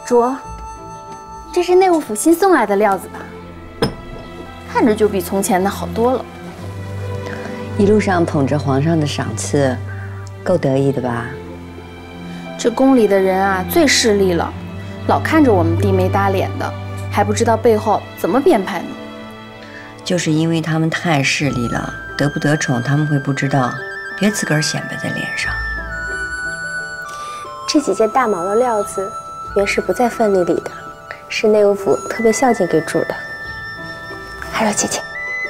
主，这是内务府新送来的料子吧？看着就比从前的好多了。 一路上捧着皇上的赏赐，够得意的吧？ 这宫里的人啊，最势利了，老看着我们低眉搭脸的，还不知道背后怎么编排呢。 就是因为他们太势利了，得不得宠他们会不知道，别自个儿显摆在脸上。 这几件大毛的料子原是不在份例里的，是内务府特别孝敬给主的。海若姐姐，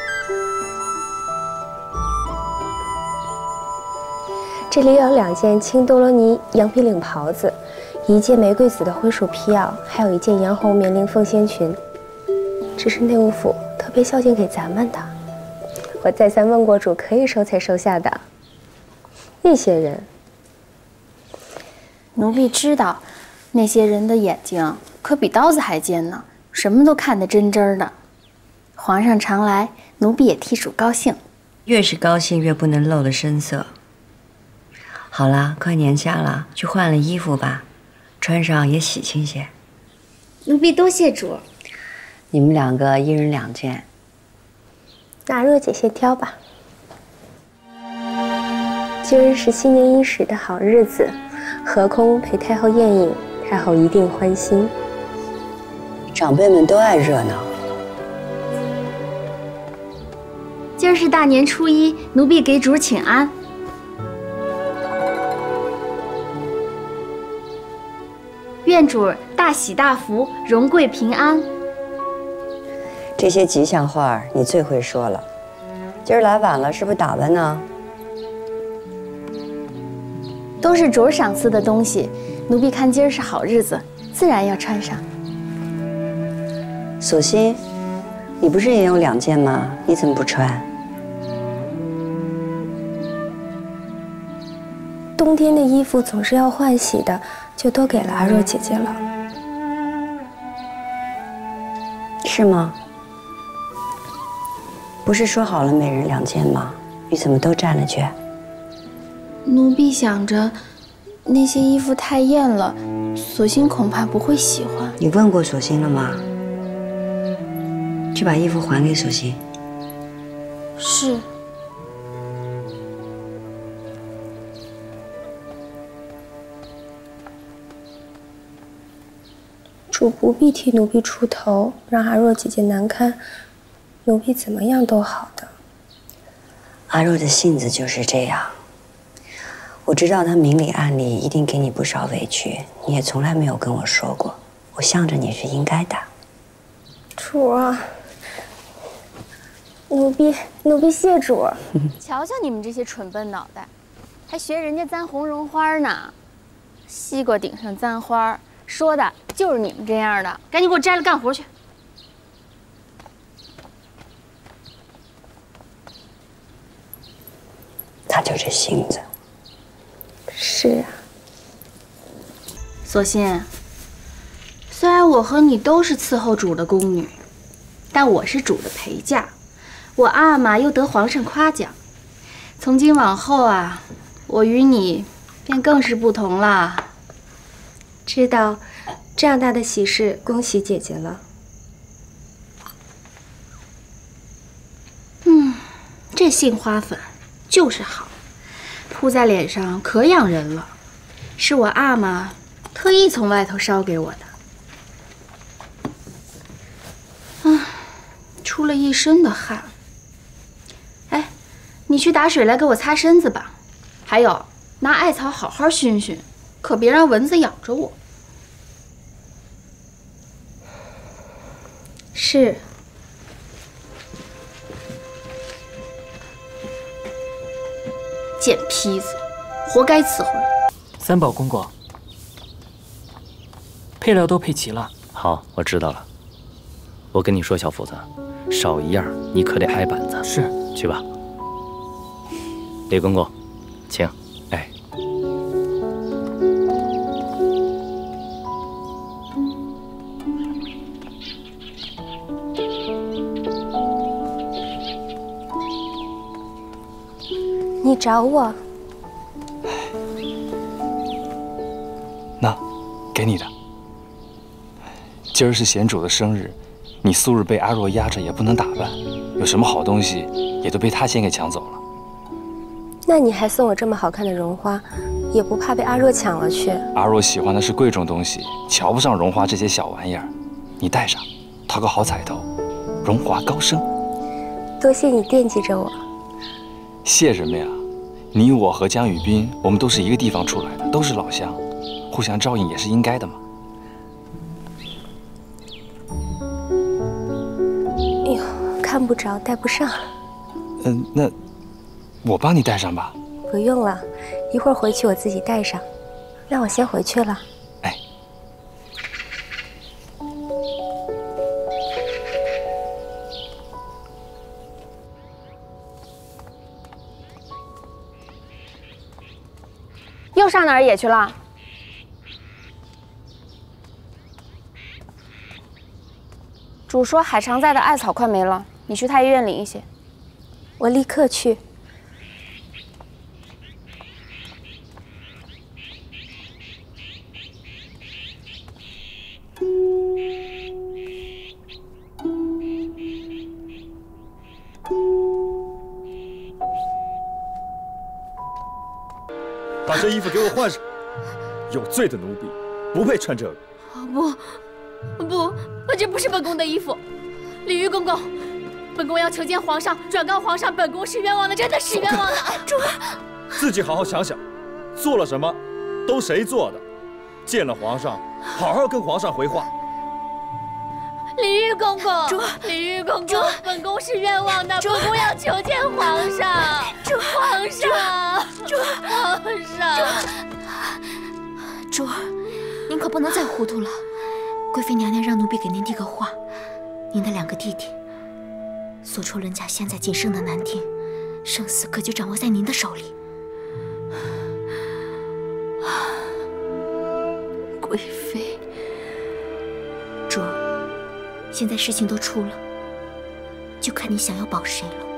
这里有2件青多罗尼羊皮领袍子，1件玫瑰紫的灰鼠皮袄，还有1件羊红棉绫凤仙裙。这是内务府特别孝敬给咱们的，我再三问过主，可以收才收下的。那些人， 奴婢知道，那些人的眼睛可比刀子还尖呢，什么都看得真真的。皇上常来，奴婢也替主高兴。 越是高兴，越不能露了声色。好了，快年下了，去换了衣服吧，穿上也喜庆些。 奴婢多谢主。 你们2个1人2件。 那若姐先挑吧。今日是新年伊始的好日子，何空陪太后宴饮，太后一定欢心。 长辈们都爱热闹。 今儿是大年初1，奴婢给主请安。愿主大喜大福，荣贵平安。 这些吉祥话你最会说了。今儿来晚了，是不是打扮呢？ 都是主赏赐的东西，奴婢看今儿是好日子，自然要穿上。 索性，你不是也有2件吗？你怎么不穿？ 冬天的衣服总是要换洗的，就都给了阿若姐姐了。 是吗？不是说好了每人2件吗？你怎么都占了去？ 奴婢想着，那些衣服太艳了，索性恐怕不会喜欢。 你问过索性了吗？去把衣服还给索性。 是。 主不必替奴婢出头，让阿若姐姐难堪，奴婢怎么样都好的。 阿若的性子就是这样。我知道她明里暗里一定给你不少委屈，你也从来没有跟我说过。我向着你是应该的。 主啊，奴婢谢主。 瞧瞧你们这些蠢笨脑袋，还学人家簪红绒花呢。西瓜顶上簪花，说的就是你们这样的。赶紧给我摘了干活去。 他就这性子。 是啊。 索性，虽然我和你都是伺候主的宫女，但我是主的陪嫁，我阿玛又得皇上夸奖。从今往后啊，我与你便更是不同啦。 知道，这样大的喜事，恭喜姐姐了。 这杏花粉就是好，铺在脸上可养人了，是我阿玛特意从外头捎给我的。出了一身的汗。哎，你去打水来给我擦身子吧，还有拿艾草好好熏熏，可别让蚊子咬着我。 是。 贱坯子，活该伺候人。 三宝公公，配料都配齐了。 好，我知道了。我跟你说，小福子，少一样你可得挨板子。 是， 去吧。李公公，请。哎。 你找我？ 那，给你的。 今儿是贤主的生日，你素日被阿若压着也不能打扮，有什么好东西也都被他先给抢走了。 那你还送我这么好看的绒花，也不怕被阿若抢了去？ 阿若喜欢的是贵重东西，瞧不上绒花这些小玩意儿。你戴上，讨个好彩头，荣华高升。 多谢你惦记着我。 谢什么呀？你我和江雨斌，我们都是一个地方出来的，都是老乡，互相照应也是应该的嘛。 哎呦，看不着，戴不上。 那我帮你戴上吧。 不用了，一会儿回去我自己戴上。那我先回去了。 哎。 又上哪儿野去了？主说海常在的艾草快没了，你去太医院领一些。 我立刻去。 把这衣服给我换上！有罪的奴婢，不配穿这个。 不，这不是本宫的衣服。李煜公公，本宫要求见皇上，转告皇上，本宫是冤枉的，真的是冤枉的。主儿， 自己好好想想，做了什么，都谁做的？见了皇上，好好跟皇上回话。 李煜公公，李煜公公，本宫是冤枉的，本宫要求见皇上。皇上，皇上， 主儿，您可不能再糊涂了。贵妃娘娘让奴婢给您递个话，您的2个弟弟，索绰伦家现在仅剩的难听，生死可就掌握在您的手里。贵妃，主儿，现在事情都出了，就看你想要保谁了。